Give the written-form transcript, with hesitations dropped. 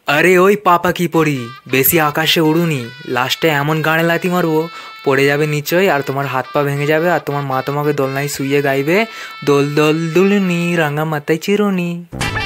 আরে ওই পাপা কি পড়ি, বেশি আকাশে উড়ুনি, লাস্টে এমন গানে লাথি মারবো পড়ে যাবে নিচই আর তোমার হাত পা ভেঙে যাবে আর তোমার মা তোমাকে দোলনায় শুইয়ে গাইবে, দোল দোল দুলনি রাঙা মাথায় চিরুনি।